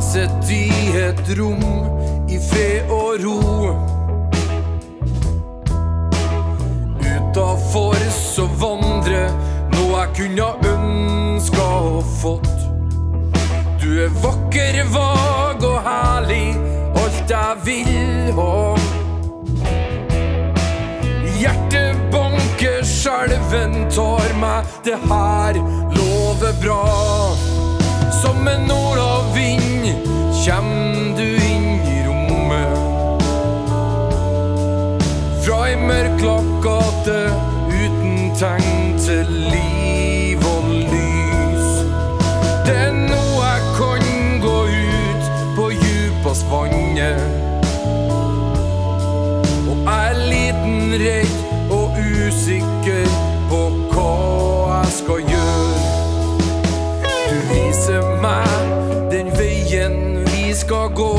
sett I et rom I fred og ro. Utenfor så vandre noe jeg kunne ønske å fått. Du vakker, vag og herlig, alt jeg vil ha. Hjertet banker, skjelven tar meg, det her lover bra. Som en Nordavind kjem du inn I rommet. Fra en mørklagt gate uten tegn til liv og lys. Det noe jeg kan gå ut på djupast vannet. Og jeg liten, redd og usikker på hva jeg skal gjøre. Du viser meg den veien vi skal gå.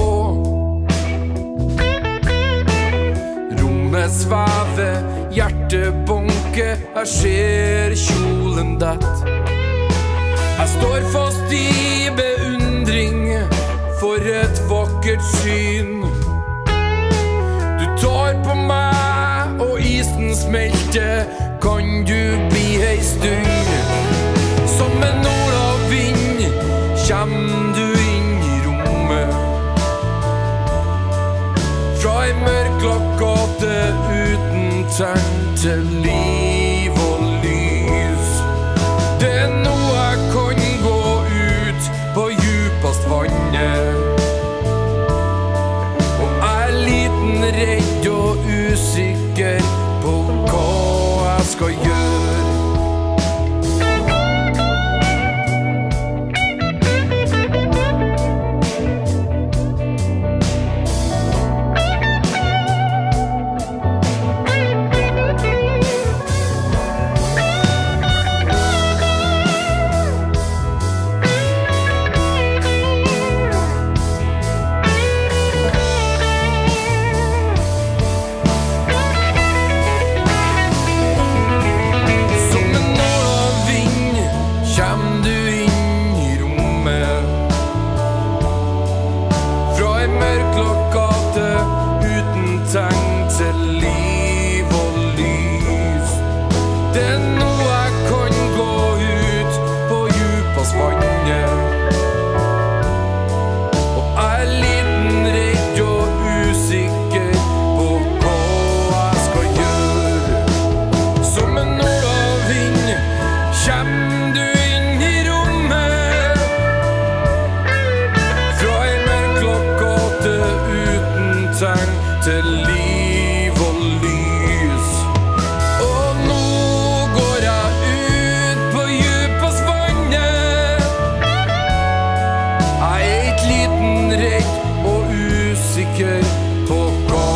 Rommet svever, hjertet bunker, jeg ser kjolen dett. Jeg står fast I beundring for et vakkert syn. Du tar på meg og isen smelter, kan du bli ei stund. Som en Nordavind kjem du inn I rommet. Fra en mørklagt gate uten tegn til liv og lys. Det noe jeg kan gå ut på djupast vannet. Og jeg liten, redd og usikker på hva jeg skal gjøre. Til liv og lys. Og nå går jeg ut på djupast vannet. Jeg et liten, redd og usikker på hva